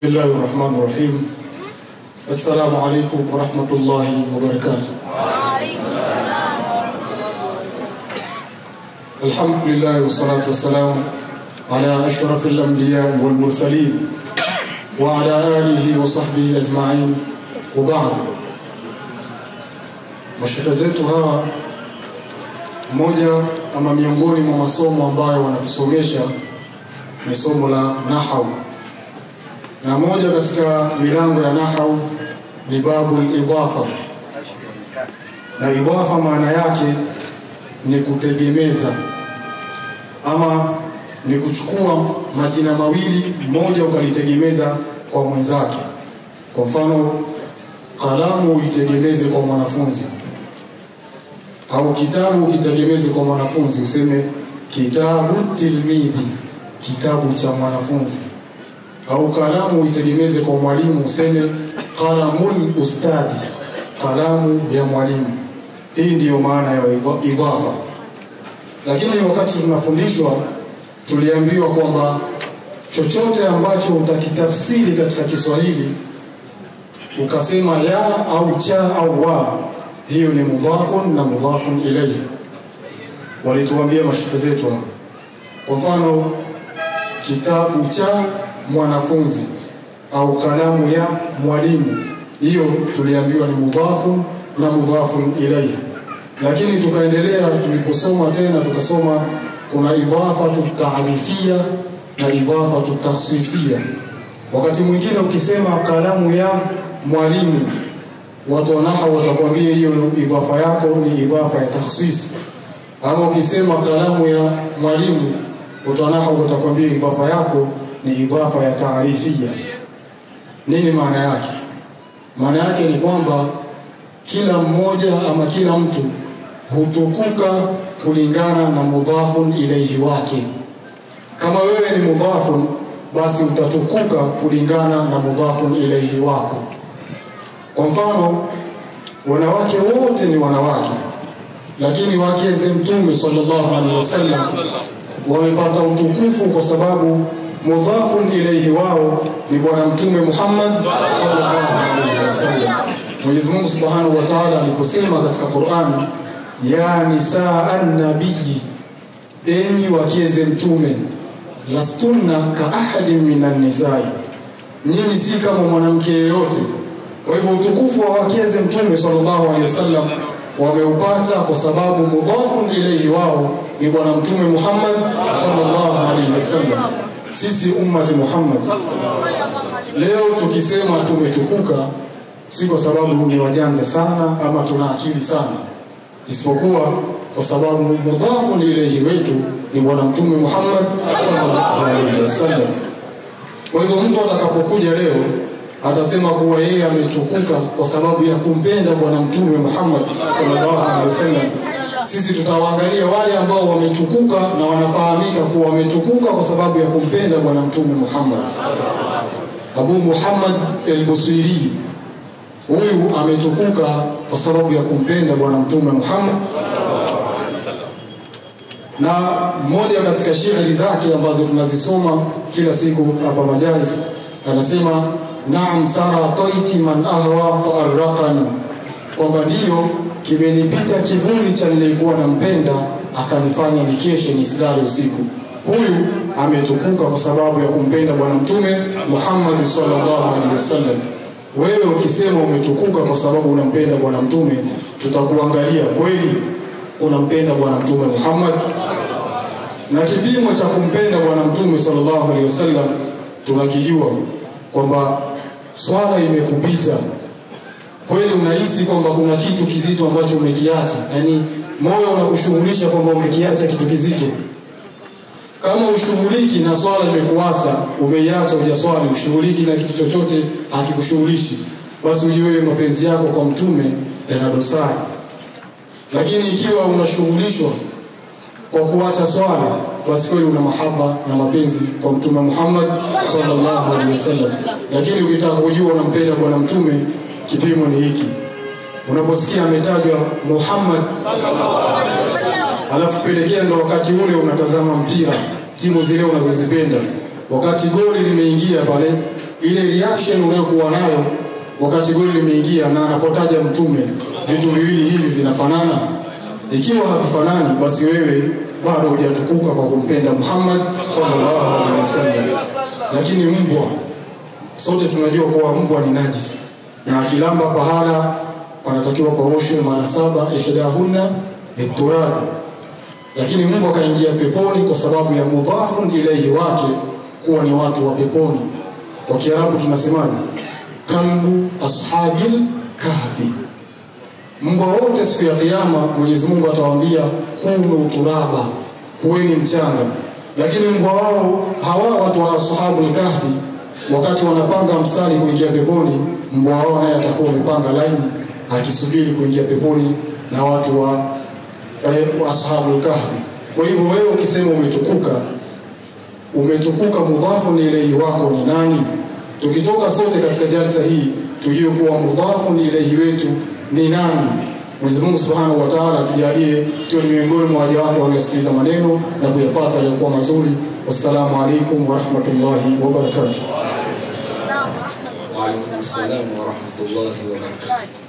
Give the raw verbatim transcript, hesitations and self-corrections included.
Bismillahirrahmanirrahim. Assalamu alaikum wa rahmatullahi wa barakatuh. Wa alaikum assalam wa rahmatullahi. Alhamdulillah wa salatu wassalam ala ashrafil anbiya wal mursalin wa ala alihi wa sahbihi ajma'in wa ba'd. Mashekhe zetu hawa, mmoja ama miongoni mwa masomo ambayo wanatusomesha ni somo la nahwu. Na moja katika milango ya nahwu ni babu al-idhafa. Na idhafa maana yake ni kutegemeza, ama ni kuchukua majina mawili, moja ukalitegemeza kwa mwenzake. Kwa mfano, kalamu uitegemeze kwa mwanafunzi, au kitabu ukitegemeze kwa mwanafunzi, useme kitabu tilmidhi, kitabu cha mwanafunzi. Au kalamu uitegemeze kwa mwalimu, useme qalamul ustadhi, kalamu ya mwalimu. Hii ndiyo maana ya idhafa. Lakini wakati tunafundishwa tuliambiwa kwamba chochote ambacho utakitafsiri katika Kiswahili ukasema ya au cha au wa, hiyo ni mudhafun na mudhafun ilayhi. Walituambia mashekhe zetu. Kwa mfano, kitabu cha mwanafunzi au kalamu ya mwalimu, hiyo tuliambiwa ni mudhafun na mudhafun ilayhi. Lakini tukaendelea, tuliposoma tena tukasoma kuna idhafatu ta'rifia na idhafatu takhsisia. Wakati mwingine ukisema kalamu ya mwalimu, watu wa nahwu watakwambia hiyo idhafa yako ni idhafa ya takhsis. Ama ukisema kalamu ya mwalimu, watu wa nahwu watakwambia idhafa yako ni idhafa ya taarifia. Nini maana yake? Maana yake ni kwamba kila mmoja ama kila mtu hutukuka kulingana na mudhafun ilayhi wake. Kama wewe ni mudhafun, basi utatukuka kulingana na mudhafun ilayhi wako. Kwa mfano, wanawake wote ni wanawake, lakini wake za Mtume sallallahu alaihi wasallam wamepata utukufu kwa sababu mudhafun ilayhi wao ni bwana Mtume Muhammad sallallahu alaihi wasallam. Mwenyezi Mungu Subhanahu wa Ta'ala aliposema katika Qur'ani, ya nisaa an-nabii, enyi wakeze Mtume, lastunna ka ahadin minan nisaa, nyinyi si kama mwanamke yeyote. Kwa hivyo utukufu wa wakeze Mtume sallallahu alaihi wasallam wameupata kwa sababu mudhafun ilayhi wao ni bwana Mtume Muhammad sallallahu alaihi wasallam. Sisi ummati Muhammad leo tukisema tumetukuka, si kwa sababu ni wajanja sana ama tuna akili sana, isipokuwa kwa sababu mudhafun ilayhi wetu ni bwana Mtume Muhammad sallallahu alaihi wasallam. Kwa hivyo mtu atakapokuja leo atasema kuwa yeye ametukuka kwa sababu ya kumpenda bwana Mtume Muhammad sallallahu alaihi wasallam, sisi tutawaangalia wale ambao wametukuka na wanafahamika kuwa wametukuka kwa sababu ya kumpenda bwana Mtume Muhammad. Abu Muhammad al-Busiri, huyu ametukuka kwa sababu ya kumpenda bwana Mtume Muhammad. Na mmoja katika shairi zake ambazo tunazisoma kila siku hapa majalis, anasema naam sara taifi man ahwa fa arraqani, kwamba ndio kimenipita kivuli cha nilikuwa nampenda akanifanya nikeshe nisilale usiku. Huyu ametukuka kwa sababu ya kumpenda bwana Mtume Muhammad sallallahu alaihi wasallam. Wewe ukisema umetukuka kwa sababu unampenda bwana Mtume, tutakuangalia kweli unampenda bwana Mtume Muhammad. Na kipimo cha kumpenda bwana Mtume sallallahu alaihi wasallam tunakijua kwamba swala imekupita, kweli unahisi kwamba kuna kitu kizito ambacho umekiacha, yani moyo unakushughulisha kwamba umekiacha kitu kizito. Kama ushughuliki na swala imekuacha, umeiacha hujaswali, ushughuliki na kitu chochote hakikushughulishi, basi ujue mapenzi yako kwa Mtume yana dosari. Lakini ikiwa unashughulishwa kwa kuacha swala, basi kweli una mahaba na mapenzi kwa Mtume Muhammad sallallahu alaihi wasallam. Lakini ukitaka kujua unampenda bwana Mtume, kipimo ni hiki. Unaposikia ametajwa Muhammad alafu pelekea ndo wakati ule unatazama mpira, timu zile unazozipenda, wakati goli limeingia pale ile reaction unayokuwa nayo wakati goli limeingia na anapotaja mtume, vitu viwili hivi vinafanana? Ikiwa havifanani, basi wewe bado hujatukuka kwa kumpenda Muhammad sallallahu alaihi wasallam. Lakini mbwa, sote tunajua kuwa mbwa ni najisi, na akilamba pahala wanatakiwa kuoshwa mara saba, ihdahunna biturab. Lakini mbwa kaingia peponi kwa sababu ya mudhafun ilayhi wake kuwa ni watu wa peponi. Kwa Kiarabu tunasemaje? Kalbu ashabil kahfi. Mbwa wote siku ya kiyama Mwenyezi Mungu atawaambia kunu turaba, kuweni mchanga. Lakini mbwa wao hawa watu wa ashabul kahfi, wakati wanapanga mstari kuingia peponi, mbwa wao naye atakuwa amepanga laini akisubiri kuingia peponi na watu wa eh, ashabul kahfi. Kwa hivyo wewe ukisema umetukuka, umetukuka mudhafu ilayhi wako ni nani? Tukitoka sote katika jalsa hii tujue kuwa mudhafu ilayhi wetu ni nani. Mwenyezi Mungu Subhanahu wa Ta'ala tujalie tuwe miongoni mwa waja wake wanaosikiliza maneno na kuyafuata yaliyokuwa mazuri. Wassalamu alaykum wa rahmatullahi wa barakatuh. Wa alaykum assalam wa rahmatullahi wa barakatuh.